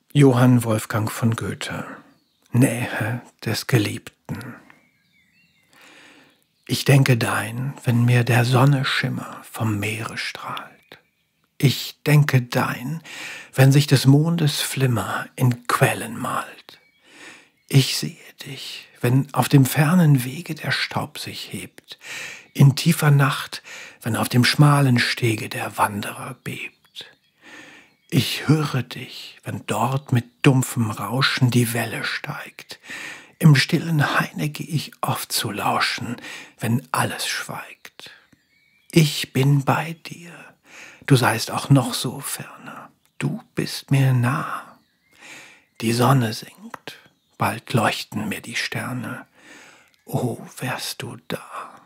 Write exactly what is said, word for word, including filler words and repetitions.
Johann Wolfgang von Goethe. Nähe des Geliebten. Ich denke dein, wenn mir der Sonne Schimmer vom Meere strahlt. Ich denke dein, wenn sich des Mondes Flimmer in Quellen malt. Ich sehe dich, wenn auf dem fernen Wege der Staub sich hebt, in tiefer Nacht, wenn auf dem schmalen Stege der Wanderer bebt. Ich höre dich, wenn dort mit dumpfem Rauschen die Welle steigt. Im stillen Haine geh ich oft zu lauschen, wenn alles schweigt. Ich bin bei dir, du seist auch noch so ferne, du bist mir nah. Die Sonne sinkt, bald leuchten mir die Sterne, o wärst du da.